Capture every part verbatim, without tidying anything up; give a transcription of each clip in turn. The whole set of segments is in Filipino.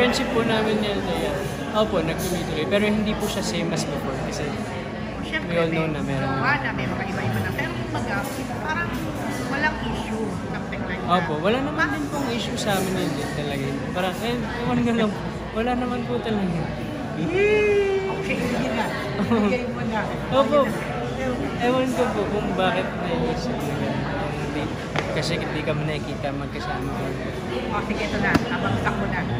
friendship po namin yan, Leia. Opo, nagtuloy-tuloy. Pero hindi po siya same as before. Kasi Siyempre, we all know na meron. Wala, may mga iba-iba na. Pero kumbaga, parang walang issue. Something like that. Opo, wala naman din pong issue sa amin yun din talaga. Parang, eh, ewan nga lang. Wala naman po talaga. Okay, sige na. Ibigay mo na. Opo. Ewan ko po kung bakit naisip na gano'n. Hindi, kasi hindi kami nakikita magkasama. O, sige, ito na. Nabagsak mo na.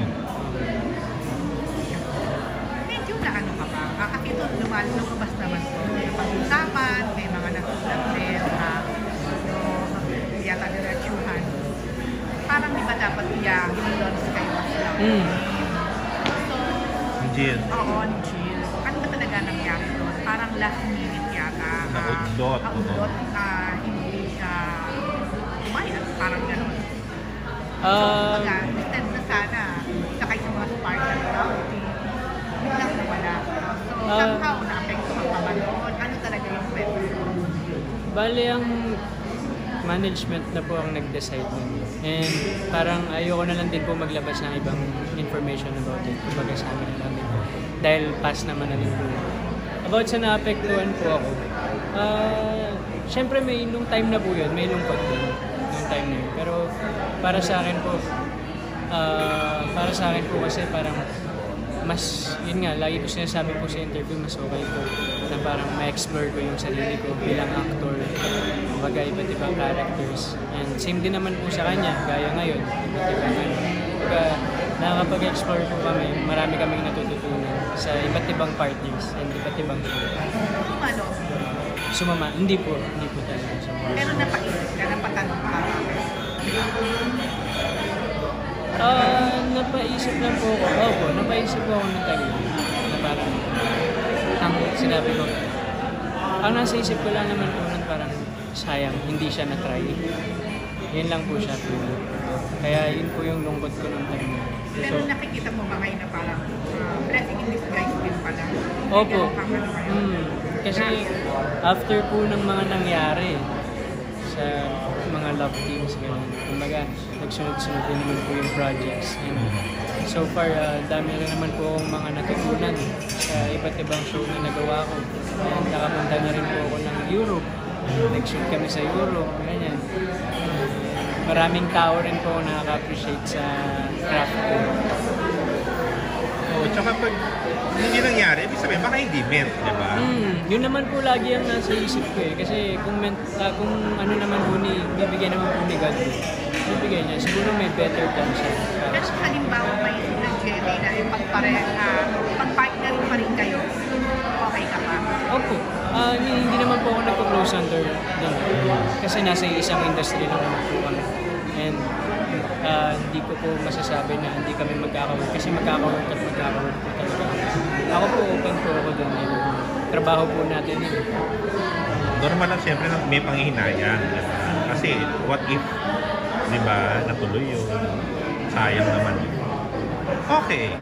Medyo na ano ka ba? Ah, kasi ito, lumal- lumabas naman po. Yung pag-usapan, may mga nagsulat din, ah, yung yata diretsuhan. Parang di ba dapat iya, i-launch kayo mas lang? Mm. So, Jill. oo, ni Jill. Ano ba talaga nangyari doon? Parang last minute yata. ah, Naudot, Naudot na hindi siya umayas. Parang gano'n. So, Ah, kumbaga, instead na sana, sakay sa mga Spartan Route, biglang nawala. So, Ah. somehow, na-apektuhan pa ba doon? Ano talaga yung kwento? bali ang management na po ang nag-decide nun. And parang ayoko na lang din po maglabas ng ibang information about it. Kumbaga sa amin na lang din po. Dahil pass naman na rin po. About sa naapektuhan po ako. Ah, syempre may nung time na po yun, may lungkot din. Nung time na yun. Pero para sa akin po, ah, para sa akin po kasi parang mas, yun nga, lagi ko sinasabi po sa interview, mas okay po na parang ma-explore ko yung sarili ko bilang actor, kumbaga iba't ibang characters. And same din naman po sa kanya, gaya ngayon, iba't ibang ano. Kumbaga, nakakapag-explore po kami, marami kaming natututunan sa iba't ibang partners and iba't ibang show. Kung ano, Sumama, hindi po, hindi po talaga sumama. pero napaisip ka, napatanong ka. Ah, napaisip lang po ako. Opo, napaisip po ako ng tagal. Na parang, ang sinabi ko, ang nasa isip ko lang naman po nun parang sayang, hindi siya na-try. Yun lang po siya po. Kaya yun po yung lungkot ko ng time. Pero nakikita mo ba ngayon na parang uh, blessing in disguise din pala? Opo. Ganun kang ano ngayon. Mm, kasi after po ng mga nangyari sa mga love teams, gano'n. Kumbaga, nagsunod-sunod din naman po yung projects. And so far, uh, dami na naman po akong mga natutunan sa iba't ibang show na nagawa ko. And nakapunta na rin po ako ng Europe. Nag-shoot kami sa Europe, ganyan. Maraming tao rin po ako nakaka-appreciate sa craft ko. Oh, tsaka pag hindi nangyari, ibig sabihin, baka hindi meant, di ba? Hmm, yun naman po lagi ang nasa isip ko eh. Kasi kung, ment, ah, kung ano naman po ni, bibigyan naman po ni God, bibigyan niya. Siguro may better chance siya. Pero kung halimbawa may nag-jelly na ipagpare, uh, pag-partner pa rin kayo, okay ka pa? Opo. Ah, hindi, hindi naman po ako nagpo-close under din. Kasi nasa isang industry lang naman po kami. And ah, hindi ko po masasabi na hindi kami magkaka-work. Kasi magkaka-work at magkaka-work po talaga. Ako po open po ako dun. Eh. Trabaho po natin yun. Normal lang siyempre na may panghihinayang, di ba? Kasi what if, di ba, natuloy yun? Sayang naman yun. Okay.